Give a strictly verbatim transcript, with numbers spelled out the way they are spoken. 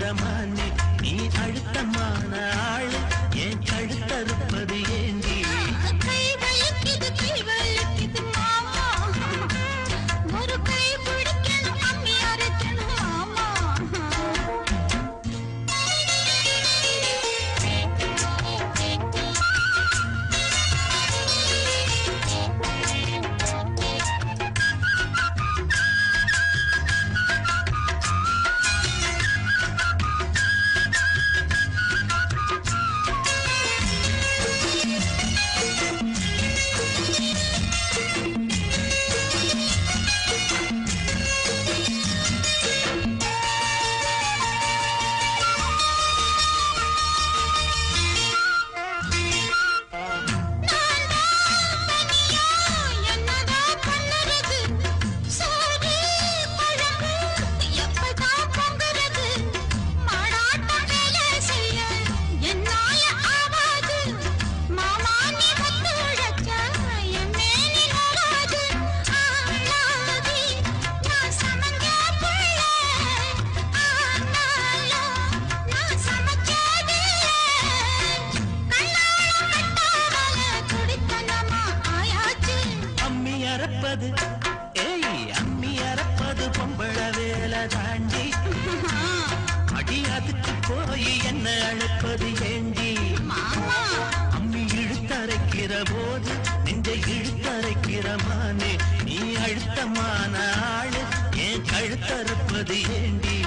மானே நீ அழுத்தமான ஆளு என் கழுத்தறுப்பது ஏண்டி கை வலிக்குது கை வலிக்குது மாமா ஒரு கை பிடிக்கணும் அம்மி அரைக்கணும் மாமா ஏய் அம்மி அறப்பது பொம்பள வேலை தாண்டி அடி அதுக்கு போய் என்ன அழைப்பது ஏண்டி அம்மி இழுத்தரைக்கிற போது நெஞ்சை இழுத்தரைக்கிற மானே நீ அழுத்தமான ஆளு என் கழுத்தறுப்பது ஏண்டி